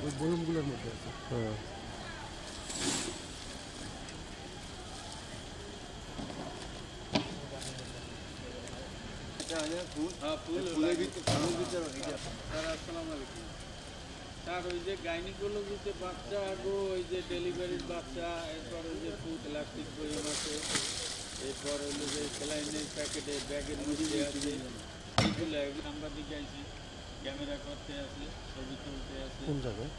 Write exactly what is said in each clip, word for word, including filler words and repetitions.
ওই বয়মগুলোর মধ্যে আছে। হ্যাঁ স্যার ওই যে গাইনিকোলজিতে বাচ্চা গো ওই যে ডেলিভারির বাচ্চা, এরপর ওই যে ফুড ইলাস্টিক বয়ম আছে, এরপর হলো যে স্যালাইনের প্যাকেটে ব্যাগের মধ্যে আছে, এইগুলো এগুলো আমরা দিকে আইছি, ক্যামেরা করতে আছে, ছবি তুলতে আছে। কোন জায়গায়?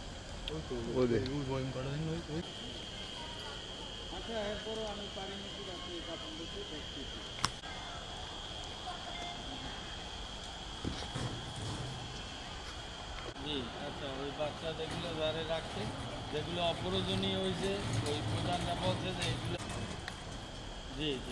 আচ্ছা এরপরও আমি পারি নাকি রাত্রে কাপড় দিতে দেখতেছি। জি আচ্ছা, ওই বাচ্চা যেগুলো যারে রাখছে, যেগুলো অপ্রয়োজনীয় হয়েছে, ওই প্রধানরা বলছে যে এগুলো। জি জি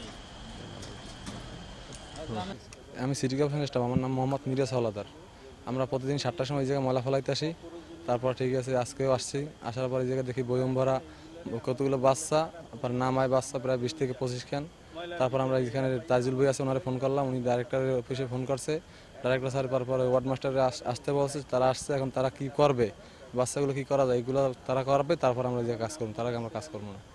আমি সিটি কর্পোরেশন স্টাফ, আমার নাম মোহাম্মদ মিরাজ হলাদার। আমরা প্রতিদিন সাতটার সময় এই জায়গায় ময়লা ফেলাইতে আসি। তারপর ঠিক আছে আজকেও আসছি, আসার পর এই জায়গায় দেখি বয়ম ভরা কতগুলো বাচ্চা, তারপর নামায় বাচ্চা প্রায় বিশ থেকে পঁচিশ খান। তারপর আমরা এখানে তাইজুল ভাই আছে, ওনারে ফোন করলাম, উনি ডাইরেক্টরের অফিসে ফোন করছে। ডাইরেক্টর স্যার তারপরে ওয়ার্ড মাস্টারে আসতে বলছে, তারা আসছে। এখন তারা কি করবে, বাচ্চাগুলো কি করা যায় এগুলো তারা করবে, তারপর আমরা যে কাজ করবো, তার আগে আমরা কাজ করবো না।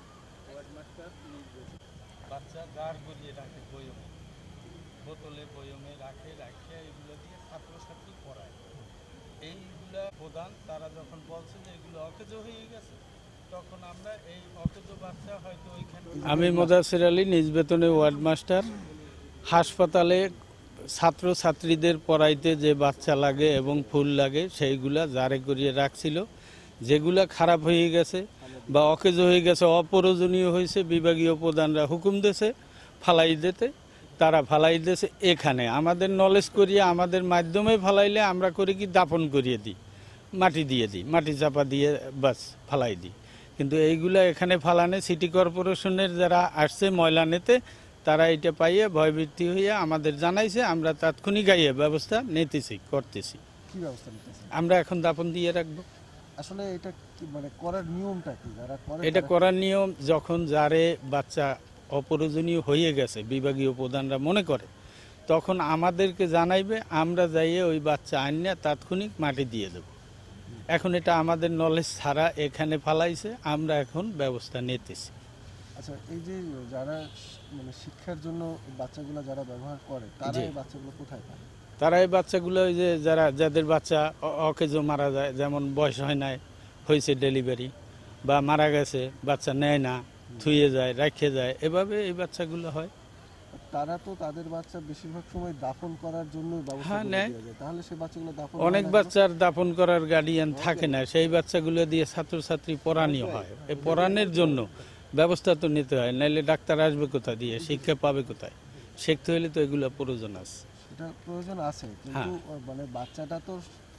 বাচ্চা গাড় গলিয়ে রাখে বয়মে, বোতলে বয়মে রাখে, রাখে এগুলো দিয়ে ছাত্রছাত্রী পড়ায়। এইগুলা প্রধান তারা যখন বলছে যে এগুলো অকেজ হয়ে গেছে, তখন আমরা এই অকেজ বাচ্চা হয়তো ওইখানে। আমি মোদাসির আলী, নিজ বেতনে ওয়ার্ড মাস্টার। হাসপাতালে ছাত্রছাত্রীদের পড়াইতে যে বাচ্চা লাগে এবং ফুল লাগে সেইগুলা জারে করিয়ে রাখছিল। যেগুলা খারাপ হয়ে গেছে বা অকেজ হয়ে গেছে, অপ্রয়োজনীয় হয়েছে, বিভাগীয় প্রধানরা হুকুম দিয়েছে ফালাই দিতে, তারা ফালাই দিয়েছে। এখানে আমাদের নলেজ করিয়ে আমাদের মাধ্যমে ফালাইলে আমরা করি কি দাফন করিয়ে দিই, মাটি দিয়ে দিই, মাটি চাপা দিয়ে বাস ফালাই দিই। কিন্তু এইগুলা এখানে ফালানে সিটি কর্পোরেশনের যারা আসছে ময়লা নিতে, তারা এটা পাইয়ে ভয়ভীতি হইয়া আমাদের জানাইছে। আমরা তাৎক্ষণিক গাইয়ে ব্যবস্থা নিতেছি, করতেছি। কি ব্যবস্থা নিতেছেন? আমরা এখন দাফন দিয়ে রাখবো। আসলে এটা কি মানে করার নিয়মটা কি? যারা করে এটা করার নিয়ম, যখন যারে বাচ্চা অপ্রয়োজনীয় হয়ে গেছে বিভাগীয় প্রধানরা মনে করে, তখন আমাদেরকে জানাইবে, আমরা যাইয়ে ওই বাচ্চা আনিয়া তাৎক্ষণিক মাটি দিয়ে দেব। এখন এটা আমাদের নলেজ ছাড়া এখানে ফালাইছে, আমরা এখন ব্যবস্থা নিতেছি। আচ্ছা, এই যে যারা মানে শিক্ষার জন্য বাচ্চাগুলো যারা ব্যবহার করে, তারা এই বাচ্চাগুলো কোথায় পায়? তারা এই বাচ্চাগুলো ওই যে যারা যাদের বাচ্চা অকেজো মারা যায়, যেমন বয়স হয় নাই, হয়েছে ডেলিভারি বা মারা গেছে, বাচ্চা নেয় না, থুয়ে যায়, রেখে যায়, এভাবে এই বাচ্চাগুলো হয়। তারা তো তাদের বাচ্চা বেশিরভাগ সময় দাফন করার জন্য ব্যবস্থা হ্যাঁ, করে নেয়। দেয়া যায়। তাহলে সেই বাচ্চাগুলো দাফন অনেক হয় না? বাচ্চার দাফন করার গার্ডিয়ান থাকে না, সেই বাচ্চাগুলো দিয়ে ছাত্রছাত্রী পড়ানো হয়। এই পড়ানোর জন্য ব্যবস্থা তো নিতে হয়, নাইলে ডাক্তার আসবে কোথা দিয়ে, শিক্ষা পাবে কোথায়? শিখতে হলে তো এগুলো প্রয়োজন আছে। এটা প্রয়োজন আছে, কিন্তু মানে বাচ্চাটা তো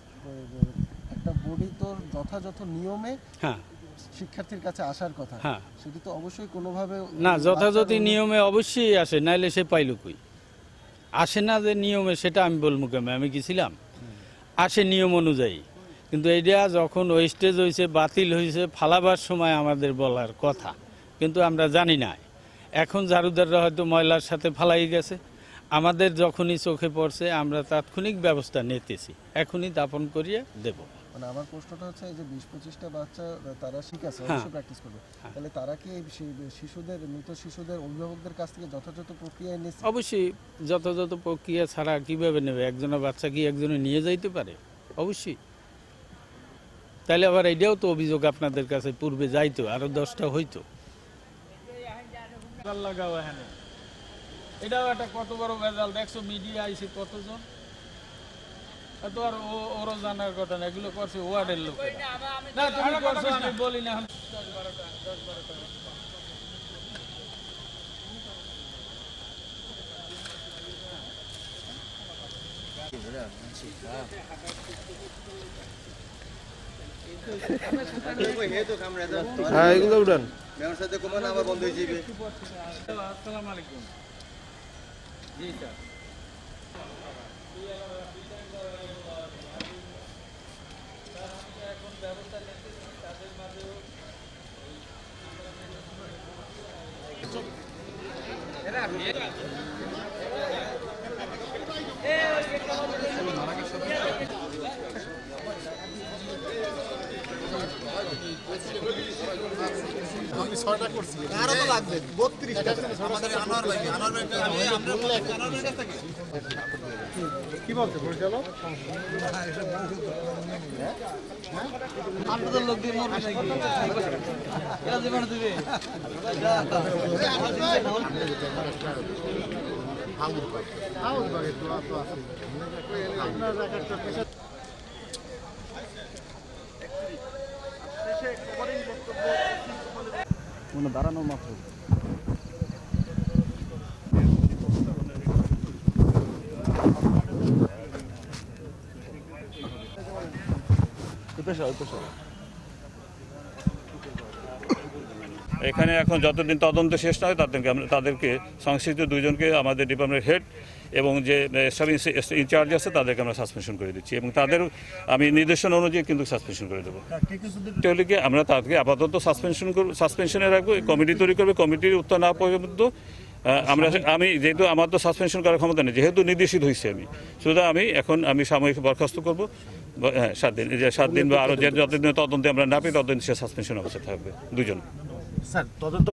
একটা বডি তো যথাযথ নিয়মে হ্যাঁ শিক্ষার্থীর কাছে আসার কথা। হ্যাঁ সেটি তো অবশ্যই কোনোভাবে না, যথাযথ নিয়মে অবশ্যই আসে, নাইলে সে পাইল কই? আসে না যে নিয়মে, সেটা আমি বলবো কেমন? আমি গেছিলাম, আসে নিয়ম অনুযায়ী। কিন্তু এইটা যখন ওয়েস্টেজ হয়েছে, বাতিল হয়েছে, ফালাবার সময় আমাদের বলার কথা, কিন্তু আমরা জানি না। এখন ঝাড়ুদাররা হয়তো ময়লার সাথে ফালাই গেছে, আমাদের যখনই চোখে পড়ছে আমরা তাৎক্ষণিক ব্যবস্থা নিতেছি, এখনই দাপন করিয়ে দেব। মানে আমার প্রশ্নটা হচ্ছে, এই যে বিশ পঁচিশটা বাচ্চা তারা ঠিক আছে, অবশ্যই প্র্যাকটিস করবে, তাহলে তারা কি এই শিশুদের, মৃত শিশুদের অভিভাবকদের কাছ থেকে যথাযথ প্রক্রিয়ায় নিচ্ছে? অবশ্যই যথাযথ প্রক্রিয়া ছাড়া কিভাবে নেবে? একজনের বাচ্চা কি একজনে নিয়ে যাইতে পারে? অবশ্যই। তাহলে আবার এটাও তো অভিযোগ আপনাদের কাছে পূর্বে যাইতো, আরো দশটা হইতো। লাগাও এখানে, এটাও একটা কত বড় ভেজাল দেখছো, মিডিয়া আইছে কতজন, তো আর ওরও জানার কথা না, এগুলো করছে ওয়ার্ডের লোক। না তুমি করছো, আমি বলি না। দশ বারোটা দশ বারোটা হ্যাঁ এগুলো উঠান। আসসালামু আলাইকুম। জি স্যার। এখন ব্যবস্থা নিতেছি তাদের মাঝেও ছয়টা করছি আরো তো লাগবে বত্রিশটা আমাদের আনোয়ার ভাই আনোয়ার ভাই আমরা আনোয়ার ভাই কাছ থেকে কি বলতে পরিচালক আপনাদের লোক দিয়ে মরবে নাকি এরা জীবন দিবে হাউস ভাই হাউস ভাই তো তো আছে আপনার একটা পেশা কোনো দাঁড়ানোর মাত্র এখানে এখন যতদিন তদন্ত শেষ না হয় তাদেরকে আমরা তাদেরকে সংশ্লিষ্ট দুইজনকে আমাদের ডিপার্টমেন্টের হেড এবং যে সাব ইনচার্জ আছে তাদেরকে আমরা সাসপেনশন করে দিচ্ছি এবং তাদের আমি নির্দেশনা অনুযায়ী কিন্তু সাসপেনশন করে দেবো। তাহলে আমরা তাদেরকে আপাতত সাসপেনশন করব, সাসপেনশনে রাখবো, কমিটি তৈরি করবে, কমিটির উত্তর না পর্যন্ত আমরা আমি যেহেতু আমার তো সাসপেনশন করার ক্ষমতা নেই, যেহেতু নির্দেশিত হয়েছে আমি সুতরাং আমি এখন আমি সাময়িক বরখাস্ত করবো হ্যাঁ সাত দিন যে সাত দিন বা আরও যে যতদিন তদন্তে আমরা না পাই ততদিন সে সাসপেনশন অবস্থা থাকবে দুজন। স্যার তদন্ত